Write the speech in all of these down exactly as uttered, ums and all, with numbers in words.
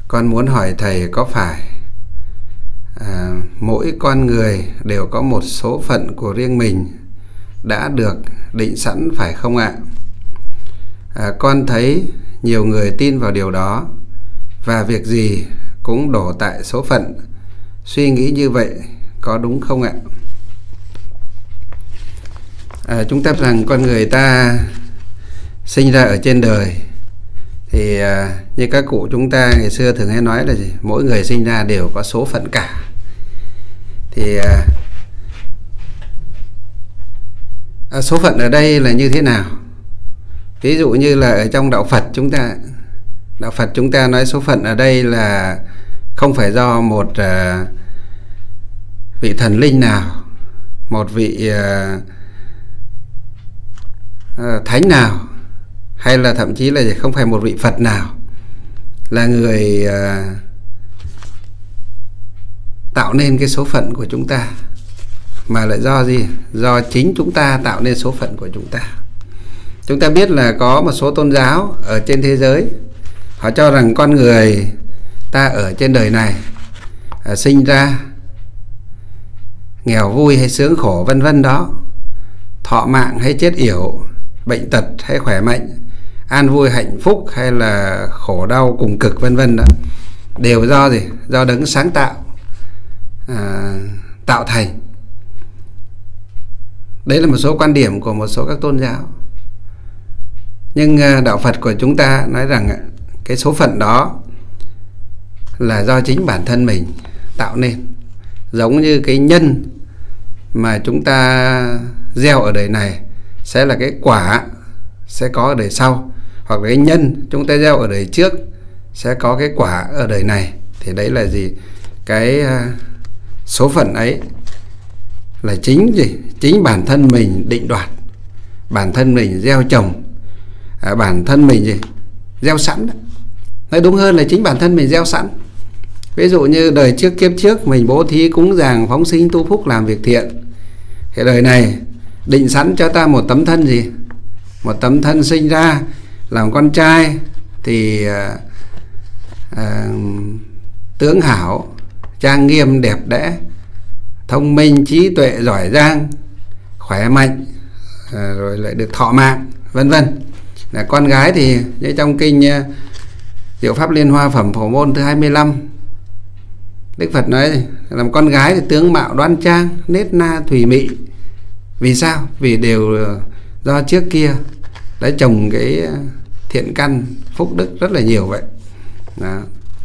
Con muốn hỏi thầy có phải à, mỗi con người đều có một số phận của riêng mình đã được định sẵn phải không ạ? À, con thấy nhiều người tin vào điều đó và việc gì cũng đổ tại số phận. Suy nghĩ như vậy có đúng không ạ? À, chúng ta rằng con người ta sinh ra ở trên đời thì à, như các cụ chúng ta ngày xưa thường hay nói là gì? Mỗi người sinh ra đều có số phận cả. Thì à, à, số phận ở đây là như thế nào? Ví dụ như là ở trong đạo Phật chúng ta đạo Phật chúng ta nói số phận ở đây là không phải do một uh, vị thần linh nào, một vị uh, uh, thánh nào, hay là thậm chí là không phải một vị Phật nào là người uh, tạo nên cái số phận của chúng ta, mà lại do gì? Do chính chúng ta tạo nên số phận của chúng ta. Chúng ta biết là có một số tôn giáo ở trên thế giới, họ cho rằng con người ta ở trên đời này à, sinh ra nghèo vui hay sướng khổ vân vân đó, thọ mạng hay chết yểu, bệnh tật hay khỏe mạnh, an vui hạnh phúc hay là khổ đau cùng cực vân vân đó, đều do gì? Do đấng sáng tạo à, tạo thành. Đấy là một số quan điểm của một số các tôn giáo. Nhưng đạo Phật của chúng ta nói rằng cái số phận đó là do chính bản thân mình tạo nên. Giống như cái nhân mà chúng ta gieo ở đời này sẽ là cái quả sẽ có ở đời sau, hoặc là cái nhân chúng ta gieo ở đời trước sẽ có cái quả ở đời này. Thì đấy là gì? Cái số phận ấy là chính gì? Chính bản thân mình định đoạt, bản thân mình gieo trồng, à, bản thân mình gì? Gieo sẵn đó. Nói đúng hơn là chính bản thân mình gieo sẵn. Ví dụ như đời trước kiếp trước mình bố thí cúng dường phóng sinh tu phúc làm việc thiện, thì đời này định sẵn cho ta một tấm thân gì? Một tấm thân sinh ra làm con trai thì à, à, tướng hảo, trang nghiêm, đẹp đẽ, thông minh, trí tuệ, giỏi giang, khỏe mạnh, à, rồi lại được thọ mạng vân vân. Là con gái thì như trong kinh uh, Diệu Pháp Liên Hoa Phẩm Phổ Môn thứ hai mươi lăm, Đức Phật nói làm con gái thì tướng mạo đoan trang, nết na thùy mị. Vì sao? Vì đều do trước kia đã trồng cái thiện căn phúc đức rất là nhiều vậy. Đó,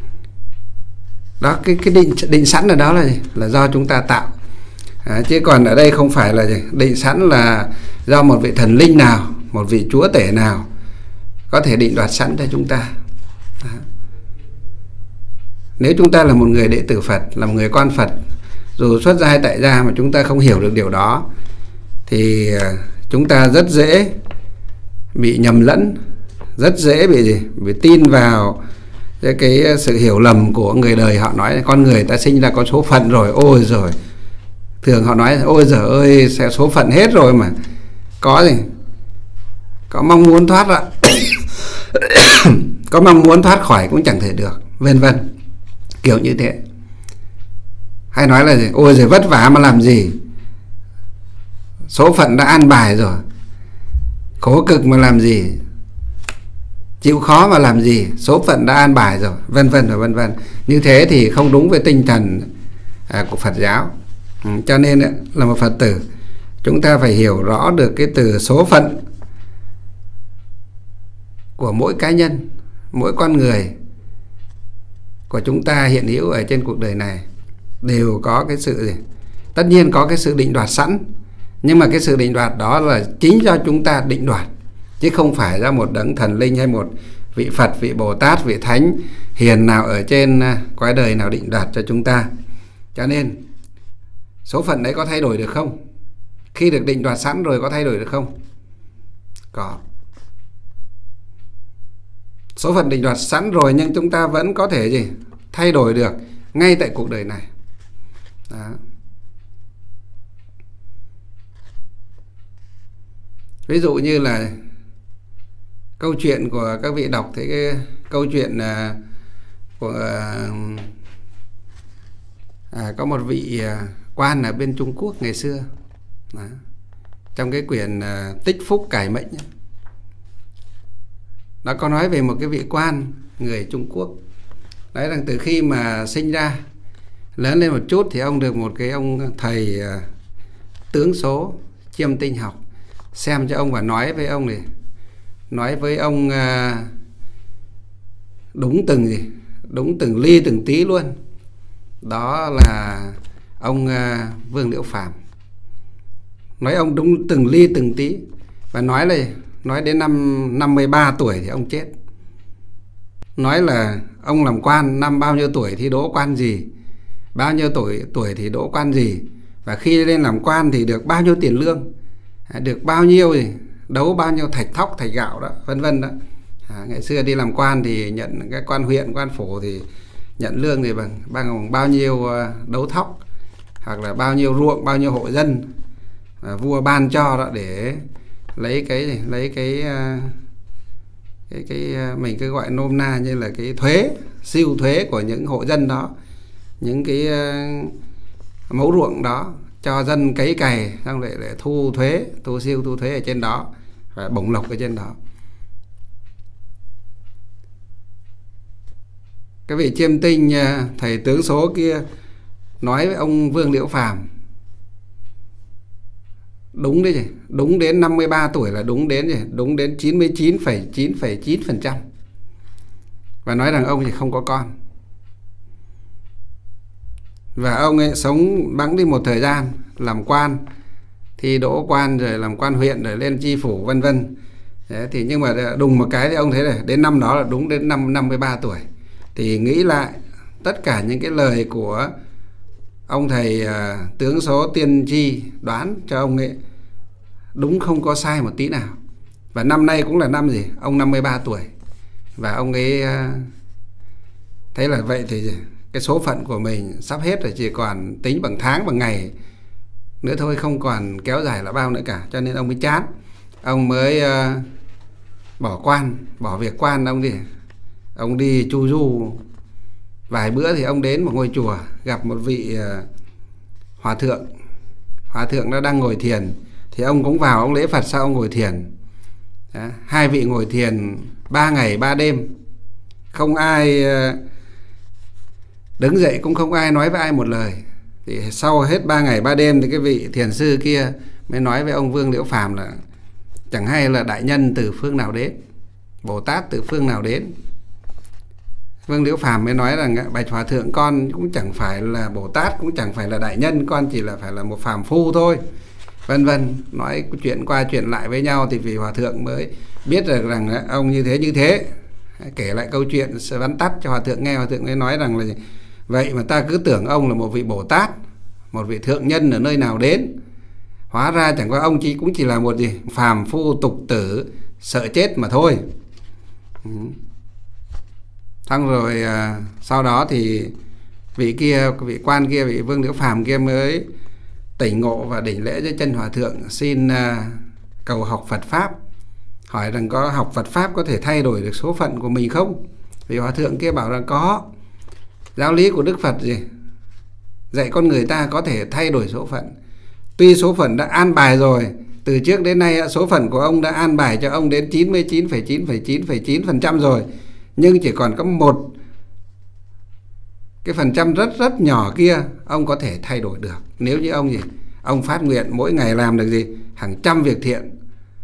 đó cái, cái định, định sẵn ở đó là gì? Là do chúng ta tạo. À, chứ còn ở đây không phải là gì? Định sẵn là do một vị thần linh nào, một vị chúa tể nào có thể định đoạt sẵn cho chúng ta. Đó. Nếu chúng ta là một người đệ tử Phật, là một người con Phật, dù xuất gia hay tại gia mà chúng ta không hiểu được điều đó thì chúng ta rất dễ bị nhầm lẫn, rất dễ bị gì? Bị tin vào cái, cái sự hiểu lầm của người đời. Họ nói con người ta sinh ra có số phận rồi, ôi rồi. Thường họ nói ôi giời ơi, sẽ số phận hết rồi mà. Có gì? Có mong muốn thoát ra có mong muốn thoát khỏi cũng chẳng thể được, vân vân, kiểu như thế. Hay nói là gì? Ôi giời vất vả mà làm gì, số phận đã an bài rồi, khổ cực mà làm gì, chịu khó mà làm gì, số phận đã an bài rồi, vân vân và vân vân. Như thế thì không đúng với tinh thần à, của Phật giáo. Ừ, cho nên là một Phật tử chúng ta phải hiểu rõ được cái từ số phận của mỗi cá nhân, mỗi con người của chúng ta hiện hữu ở trên cuộc đời này đều có cái sự gì? Tất nhiên có cái sự định đoạt sẵn, nhưng mà cái sự định đoạt đó là chính do chúng ta định đoạt, chứ không phải do một đấng thần linh hay một vị Phật, vị Bồ Tát, vị Thánh hiền nào ở trên cõi đời nào định đoạt cho chúng ta. Cho nên số phận đấy có thay đổi được không? Khi được định đoạt sẵn rồi có thay đổi được không? Có. Số phận định đoạt sẵn rồi nhưng chúng ta vẫn có thể gì? Thay đổi được ngay tại cuộc đời này. Đó. Ví dụ như là câu chuyện của các vị đọc thấy cái câu chuyện của à, có một vị quan ở bên Trung Quốc ngày xưa. Đó. Trong cái quyển uh, Tích Phúc Cải Mệnh ấy, nó có nói về một cái vị quan người Trung Quốc. Đấy, rằng từ khi mà sinh ra lớn lên một chút thì ông được một cái ông thầy uh, tướng số chiêm tinh học xem cho ông và nói với ông này, nói với ông uh, đúng từng gì đúng từng ly từng tí luôn. Đó là ông uh, Vương Liễu Phàm. Nói ông đúng từng ly từng tí. Và nói là nói đến năm năm mươi ba tuổi thì ông chết. Nói là ông làm quan năm bao nhiêu tuổi thì đỗ quan gì, bao nhiêu tuổi tuổi thì đỗ quan gì, và khi lên làm quan thì được bao nhiêu tiền lương, được bao nhiêu gì, đấu bao nhiêu thạch thóc thạch gạo đó, vân vân đó. À, ngày xưa đi làm quan thì nhận cái quan huyện quan phủ thì nhận lương thì bằng bằng bao nhiêu đấu thóc, hoặc là bao nhiêu ruộng, bao nhiêu hộ dân à, vua ban cho đó, để lấy cái lấy cái cái cái mình cứ gọi nôm na như là cái thuế, siêu thuế của những hộ dân đó, những cái mẫu ruộng đó, cho dân cấy cày xong lại để thu thuế, thu siêu thu thuế ở trên đó và bổng lộc ở trên đó. Cái vị chiêm tinh thầy tướng số kia nói với ông Vương Liễu Phàm đúng đấy, đúng đến năm mươi ba tuổi là đúng đến đúng đến chín mươi chín phẩy chín phẩy chín phần trăm, và nói rằng ông thì không có con. Và ông ấy sống bẵng đi một thời gian làm quan, thì đỗ quan rồi làm quan huyện rồi lên chi phủ vân vân. Thì nhưng mà đùng một cái thì ông thấy là đến năm đó là đúng đến năm năm mươi ba tuổi. Thì nghĩ lại tất cả những cái lời của ông thầy uh, tướng số tiên tri đoán cho ông ấy đúng, không có sai một tí nào. Và năm nay cũng là năm gì? Ông năm mươi ba tuổi. Và ông ấy uh, thấy là vậy thì cái số phận của mình sắp hết rồi, chỉ còn tính bằng tháng bằng ngày nữa thôi, không còn kéo dài là bao nữa cả. Cho nên ông mới chán, ông mới uh, bỏ quan, bỏ việc quan, ông đi ông đi chu du vài bữa. Thì ông đến một ngôi chùa, gặp một vị uh, hòa thượng. Hòa thượng nó đang ngồi thiền, thì ông cũng vào, ông lễ Phật sau ông ngồi thiền. Đó, hai vị ngồi thiền ba ngày ba đêm, không ai uh, đứng dậy, cũng không ai nói với ai một lời. Thì sau hết ba ngày ba đêm thì cái vị thiền sư kia mới nói với ông Vương Liễu Phàm là chẳng hay là đại nhân từ phương nào đến, Bồ Tát từ phương nào đến. Vương Liễu Phàm mới nói rằng bạch hòa thượng, con cũng chẳng phải là Bồ Tát, cũng chẳng phải là đại nhân, con chỉ là phải là một phàm phu thôi, vân vân. Nói chuyện qua chuyện lại với nhau thì vị hòa thượng mới biết được rằng ông như thế như thế, kể lại câu chuyện vắn tắt cho hòa thượng nghe. Hòa thượng mới nói rằng là vậy mà ta cứ tưởng ông là một vị Bồ Tát, một vị thượng nhân ở nơi nào đến, hóa ra chẳng qua ông chỉ cũng chỉ là một gì phàm phu tục tử sợ chết mà thôi. Ừ. Xong rồi à, sau đó thì vị kia, vị quan kia, vị Vương Liễu Phàm kia mới tỉnh ngộ và đảnh lễ dưới chân hòa thượng, xin à, cầu học Phật pháp, hỏi rằng có học Phật pháp có thể thay đổi được số phận của mình không? Vị hòa thượng kia bảo rằng có. Giáo lý của Đức Phật gì dạy con người ta có thể thay đổi số phận. Tuy số phận đã an bài rồi, từ trước đến nay số phận của ông đã an bài cho ông đến chín mươi chín phẩy chín phẩy chín phẩy chín phần trăm rồi, nhưng chỉ còn có một cái phần trăm rất rất nhỏ kia ông có thể thay đổi được. Nếu như ông gì ông phát nguyện mỗi ngày làm được gì hàng trăm việc thiện,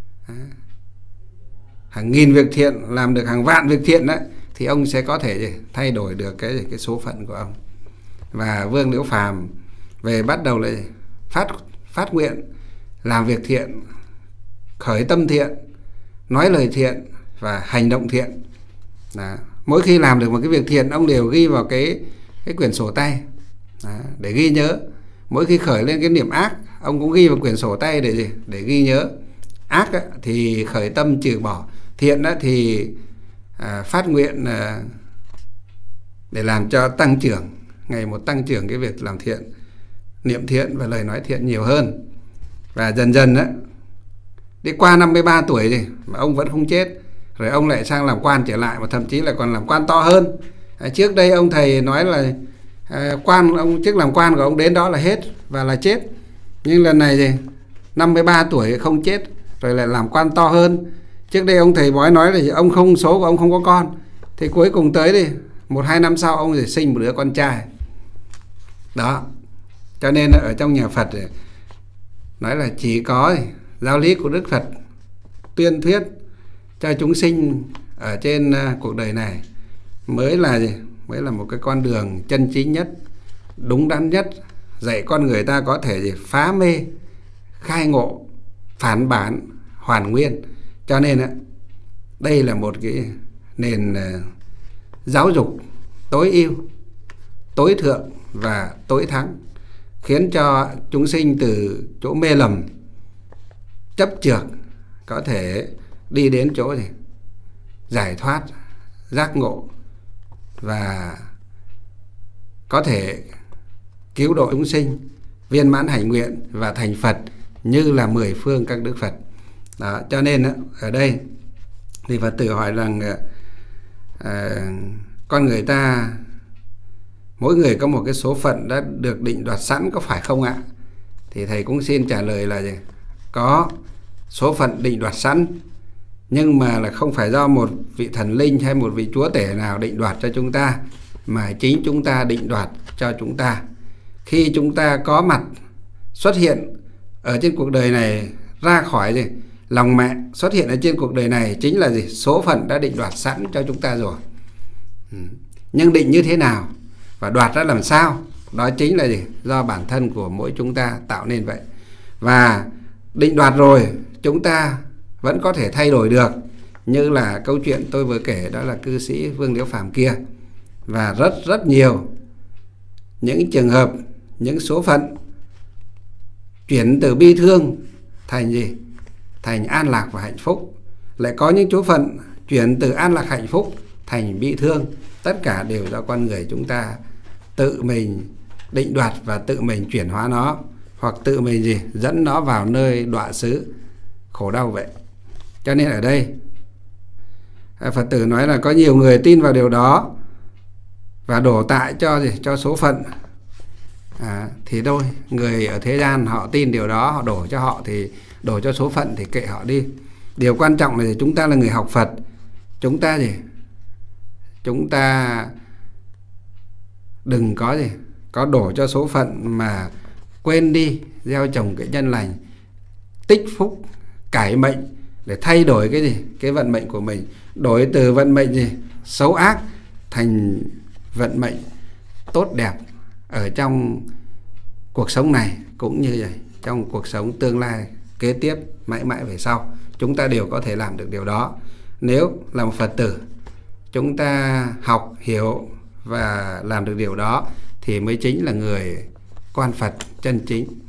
hàng nghìn việc thiện, làm được hàng vạn việc thiện đấy, thì ông sẽ có thể gì thay đổi được cái cái số phận của ông. Và Vương Liễu Phàm về bắt đầu lại phát phát nguyện làm việc thiện, khởi tâm thiện, nói lời thiện và hành động thiện. Đó. Mỗi khi làm được một cái việc thiện, ông đều ghi vào cái cái quyển sổ tay. Đó, để ghi nhớ. Mỗi khi khởi lên cái niệm ác, ông cũng ghi vào quyển sổ tay để gì? Để ghi nhớ. Ác á, thì khởi tâm trừ bỏ, thiện á, thì à, phát nguyện à, để làm cho tăng trưởng, ngày một tăng trưởng cái việc làm thiện, niệm thiện và lời nói thiện nhiều hơn. Và dần dần á, đi qua năm mươi ba tuổi gì mà ông vẫn không chết, rồi ông lại sang làm quan trở lại, và thậm chí là còn làm quan to hơn. À, trước đây ông thầy nói là à, quan ông chức làm quan của ông đến đó là hết và là chết. Nhưng lần này thì năm mươi ba tuổi không chết, rồi lại làm quan to hơn. Trước đây ông thầy bói nói là ông không, số của ông không có con, thì cuối cùng tới đi một hai năm sau ông sẽ sinh một đứa con trai. Đó, cho nên ở trong nhà Phật nói là chỉ có giáo lý của Đức Phật tuyên thuyết cho chúng sinh ở trên cuộc đời này mới là gì? Mới là một cái con đường chân chính nhất, đúng đắn nhất, dạy con người ta có thể gì? Phá mê, khai ngộ, phản bản, hoàn nguyên. Cho nên đây là một cái nền giáo dục tối ưu, tối thượng và tối thắng, khiến cho chúng sinh từ chỗ mê lầm, chấp chược có thể đi đến chỗ gì? Giải thoát, giác ngộ và có thể cứu độ chúng sinh, viên mãn hạnh nguyện và thành Phật như là mười phương các đức Phật. Đó, cho nên ở đây thì Phật tử hỏi rằng à, con người ta mỗi người có một cái số phận đã được định đoạt sẵn, có phải không ạ? Thì thầy cũng xin trả lời là gì? Có số phận định đoạt sẵn, nhưng mà là không phải do một vị thần linh hay một vị chúa tể nào định đoạt cho chúng ta, mà chính chúng ta định đoạt cho chúng ta. Khi chúng ta có mặt xuất hiện ở trên cuộc đời này, ra khỏi gì? Lòng mẹ xuất hiện ở trên cuộc đời này, chính là gì? Số phận đã định đoạt sẵn cho chúng ta rồi. Nhưng định như thế nào và đoạt ra làm sao, đó chính là gì? Do bản thân của mỗi chúng ta tạo nên vậy. Và định đoạt rồi chúng ta vẫn có thể thay đổi được, như là câu chuyện tôi vừa kể, đó là cư sĩ Vương Liễu Phàm kia. Và rất rất nhiều những trường hợp, những số phận chuyển từ bi thương thành gì? Thành an lạc và hạnh phúc. Lại có những số phận chuyển từ an lạc hạnh phúc thành bi thương. Tất cả đều do con người chúng ta tự mình định đoạt và tự mình chuyển hóa nó, hoặc tự mình gì? Dẫn nó vào nơi đọa xứ khổ đau vậy. Cho nên ở đây Phật tử nói là có nhiều người tin vào điều đó và đổ tại cho gì? Cho số phận. À, thì thôi, người ở thế gian họ tin điều đó, họ đổ cho họ thì đổ cho số phận thì kệ họ đi. Điều quan trọng là chúng ta là người học Phật, chúng ta gì? Chúng ta đừng có gì? Có đổ cho số phận mà quên đi gieo trồng cái nhân lành, tích phúc, cải mệnh để thay đổi cái gì? Cái vận mệnh của mình, đổi từ vận mệnh gì? Xấu ác thành vận mệnh tốt đẹp ở trong cuộc sống này, cũng như vậy trong cuộc sống tương lai kế tiếp mãi mãi về sau. Chúng ta đều có thể làm được điều đó. Nếu là một Phật tử, chúng ta học, hiểu và làm được điều đó thì mới chính là người con Phật chân chính.